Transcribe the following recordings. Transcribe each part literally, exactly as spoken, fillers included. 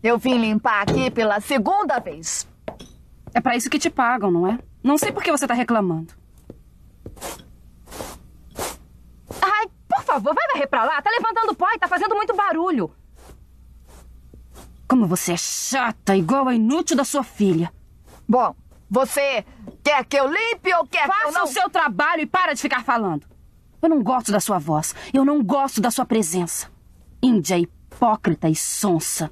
Eu vim limpar aqui pela segunda vez. É pra isso que te pagam, não é? Não sei por que você tá reclamando. Ai, por favor, vai varrer pra lá. Tá levantando pó e tá fazendo muito barulho. Como você é chata, igual a inútil da sua filha. Bom, você quer que eu limpe ou quer que eu Faça não... o seu trabalho e para de ficar falando. Eu não gosto da sua voz. Eu não gosto da sua presença. Índia hipócrita e sonsa.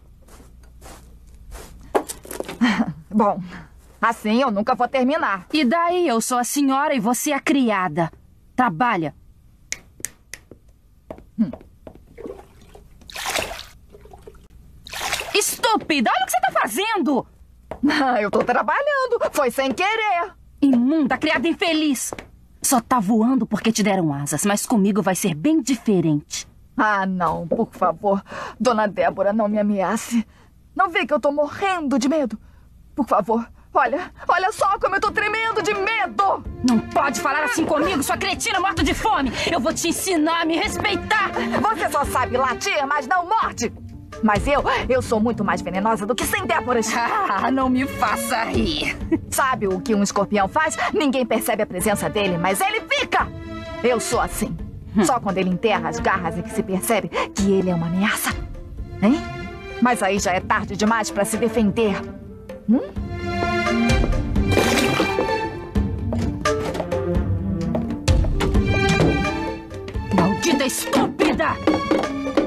Bom, assim eu nunca vou terminar. E daí? Eu sou a senhora e você a criada. Trabalha. Hum. Estúpida! Olha o que você tá fazendo! Eu tô trabalhando. Foi sem querer. Imunda, criada infeliz. Só tá voando porque te deram asas, mas comigo vai ser bem diferente. Ah, não, por favor. Dona Débora, não me ameace. Não vê que eu tô morrendo de medo? Por favor, olha, olha só como eu tô tremendo de medo. Não pode falar assim comigo, sua cretina morta de fome. Eu vou te ensinar a me respeitar. Você só sabe latir, mas não morde. Mas eu, eu sou muito mais venenosa do que cem Déboras. Ah, não me faça rir. Sabe o que um escorpião faz? Ninguém percebe a presença dele, mas ele fica. Eu sou assim. Hum. Só quando ele enterra as garras é que se percebe que ele é uma ameaça. Hein? Mas aí já é tarde demais para se defender. Hum? Maldita estúpida!